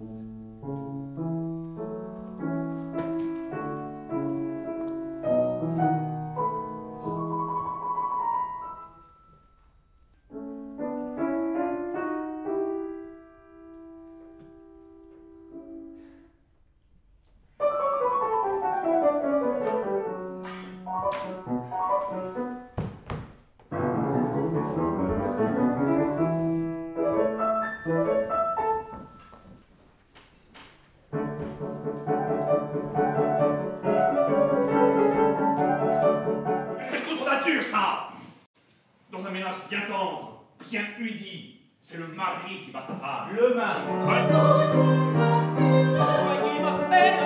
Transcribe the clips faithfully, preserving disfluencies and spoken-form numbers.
C'est contre nature, ça! Dans un ménage bien tendre, bien uni, c'est le mari qui bat sa femme. Le mari. Ouais. Voyez ma peine.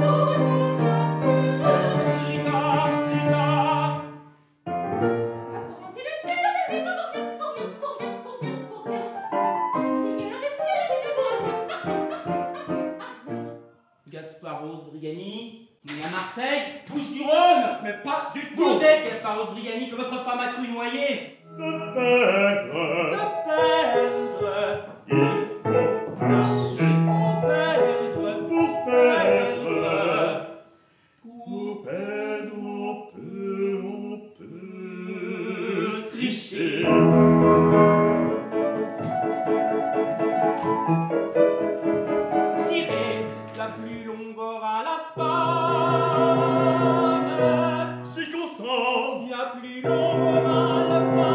Rita, Rita. Quand il était là, mais pour rien, pour rien, pour rien, pour rien, pour rien. Il y a un vaisselle qui ne boit rien. Gasparos Brigani, né à Marseille, Bouches-du-Rhône. Mais pas du tout! Vous êtes Gasparos Brigani que votre femme a cru noyer. De perdre, De perdre, il faut lâcher pour perdre, pour perdre, pour pour perdre, on peut, on peut tricher. Tirer la plus longue heure à la femme. J'y consens. Il y a plus longue heure à la femme.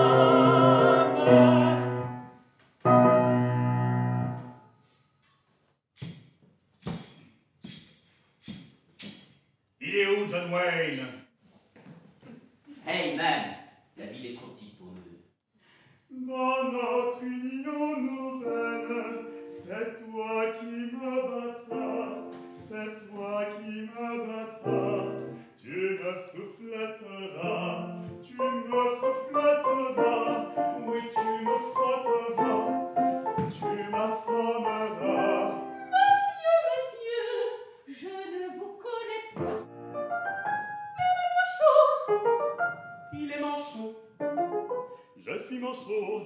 Il est où, John Wayne? Hey man, la ville est trop petite pour nous deux. Dans notre union nouvelle, c'est toi qui me battras, c'est toi qui me battras. Tu me souffletteras, tu me souffletteras, oui tu me frotteras, tu m'assommeras. Monsieur, monsieur, je ne vous connais pas. Mais le manchot, Il est manchot. Je suis manchot.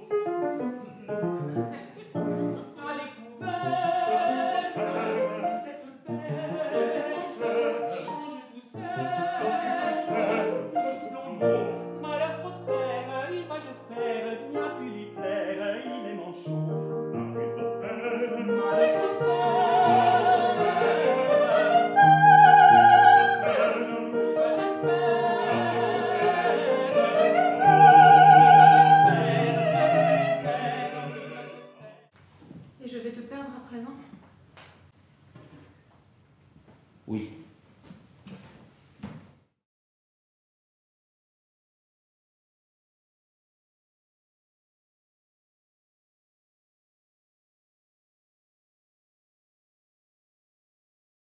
À découvert, cette belle change tout seul. Selon mot, malheur prospère, il va, j'espère, bien plus lui plaire. Il est manchot. Malheur et je vais te perdre à présent. Oui.